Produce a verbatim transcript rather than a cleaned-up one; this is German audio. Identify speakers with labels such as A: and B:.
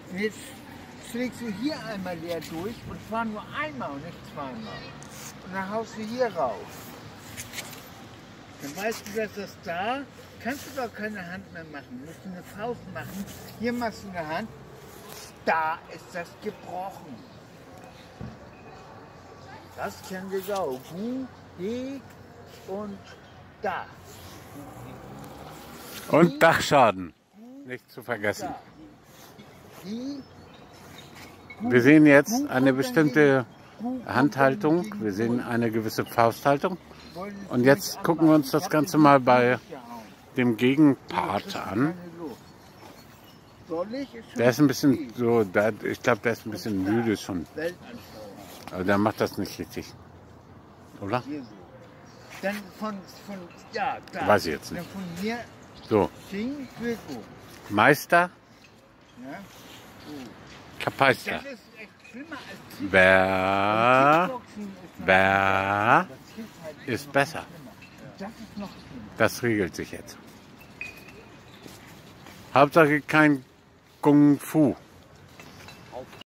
A: Jetzt schlägst du hier einmal leer durch und zwar nur einmal und nicht zweimal. Und dann haust du hier rauf. Dann weißt du, dass das da, kannst du doch keine Hand mehr machen. Du musst eine Faust machen. Hier machst du eine Hand. Da ist das gebrochen. Das kennen wir auch. Gu, G und da.
B: Und Dachschaden. Nicht zu vergessen. Wir sehen jetzt eine bestimmte Handhaltung. Wir sehen eine gewisse Fausthaltung. Und jetzt gucken wir uns das Ganze mal bei dem Gegenpart an. Der ist ein bisschen so, der, ich glaube, der ist ein bisschen müde schon. Aber der macht das nicht richtig. Oder?
A: Dann von, von ja, da.
B: Weiß ich jetzt nicht.
A: Dann von hier
B: so.
A: Ding,
B: Meister.
A: Ja.
B: Kapeister.
A: Das ist echt schlimmer als
B: Wer, wer ist besser?
A: Das ist noch schlimmer.
B: Das regelt sich jetzt. Hauptsache kein Kung Fu.